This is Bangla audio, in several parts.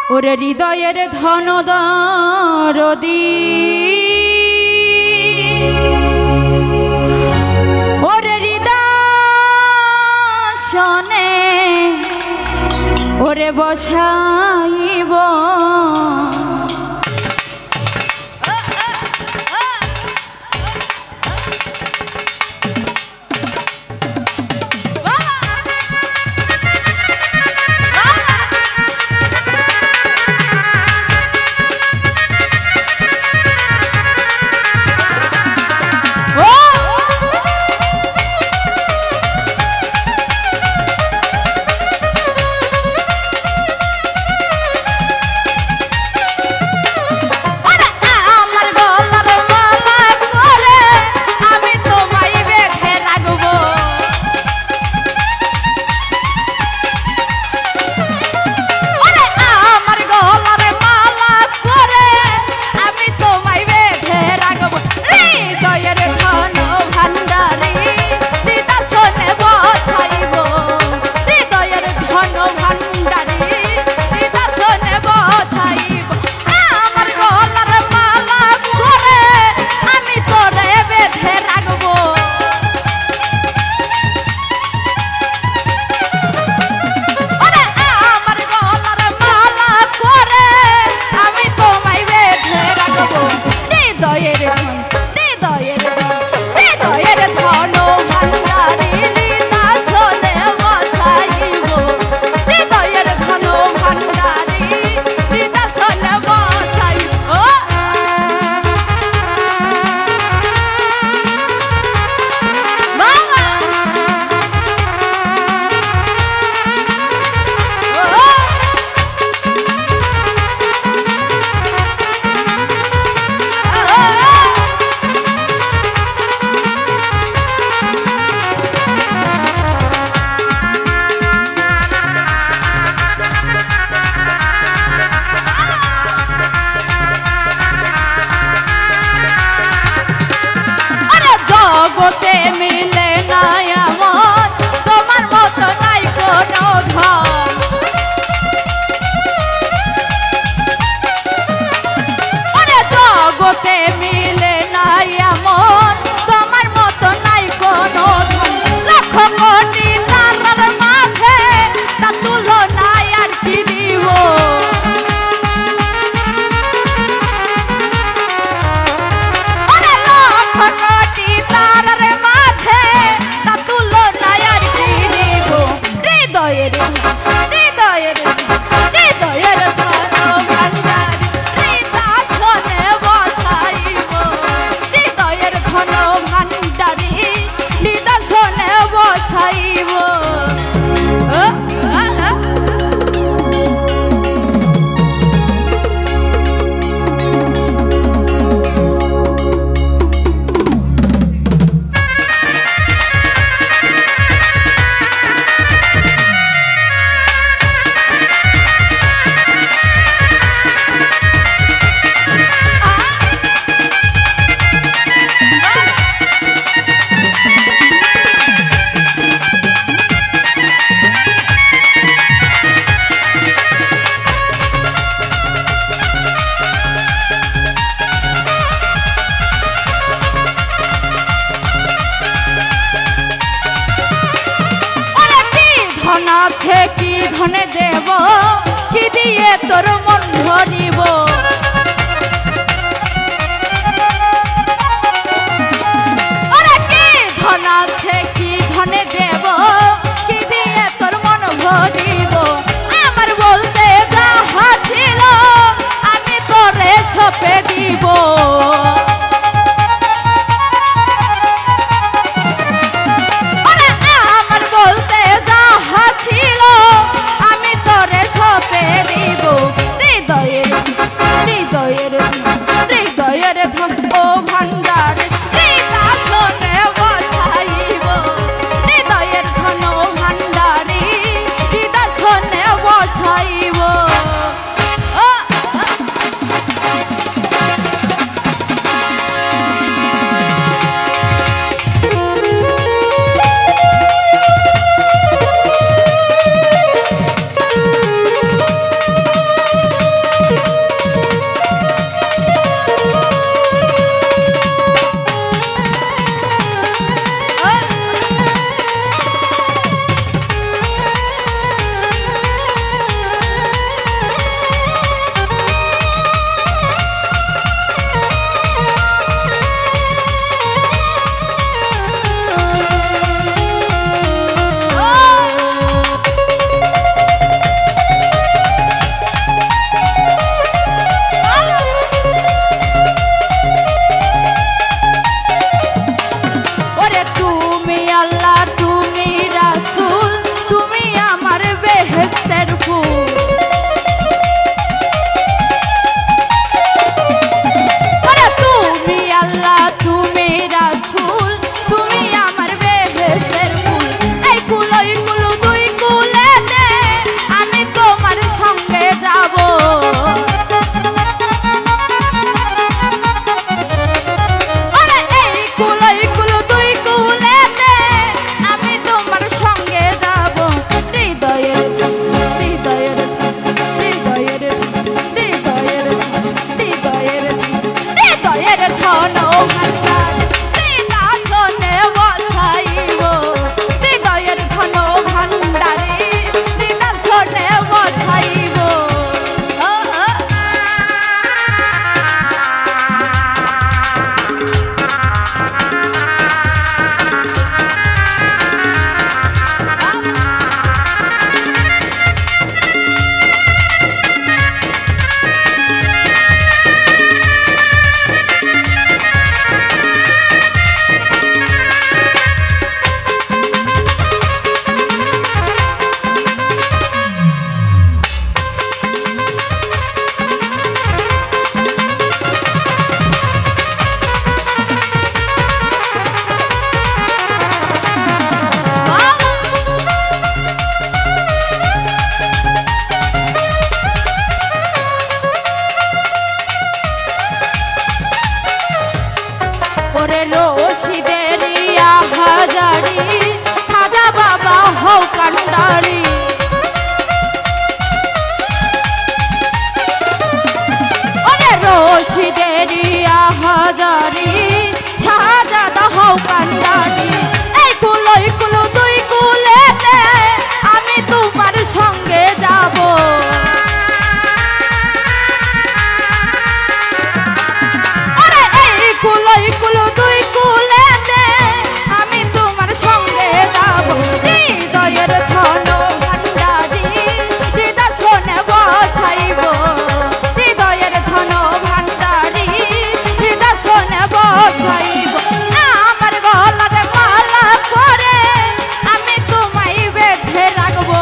ওরে হৃদয়ের ধন দরদি ওরে হৃদয় শনে ওরে বসাইব বাজারি শাহজাদা হও কান্ডারি এই কুলো দুই কুলেতে আমি তোমার সঙ্গে যাব আরে এই কুলো দুই কুলেতে আমি তোমার সঙ্গে যাব হৃদয়ের ধন ভান্ডারি হৃদয় শোনে বসাইব হৃদয়ের ধন ভান্ডারি হৃদয় শোনে বসাইব আমার গলার মালা করে আমি তোমায় বেঁধে রাখবো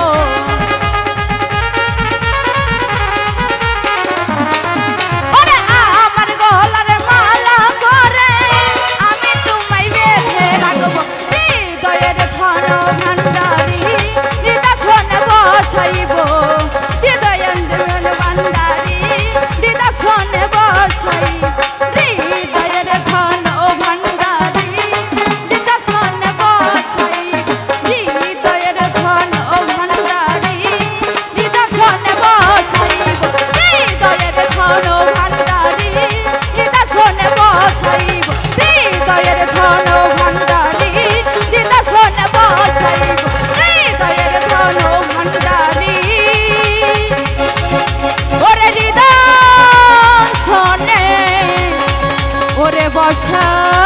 ওরে আমার গলার মালা করে আমি তোমায় বেঁধে রাখবো হৃদয়ের ধন ভান্ডারি হৃদয় শোনে বসাইব হৃদয়ের ধন ভান্ডারি হৃদয় শোনে বসাইব হৃদয়ের ধন ভান্ডারি হৃদয় শোনে বসাইব হৃদয়ের ধন ভান্ডারি হৃদয় শোনে বসাইব হৃদয়ের ধন ভান্ডারি হৃদয় শোনে বসাইব হৃদয়ের ধন ভান্ডারি হৃদয় শোনে বসাইব হৃদয়ের ধন ভান্ডারি ওরে হৃদয় শোনে ওরে বসা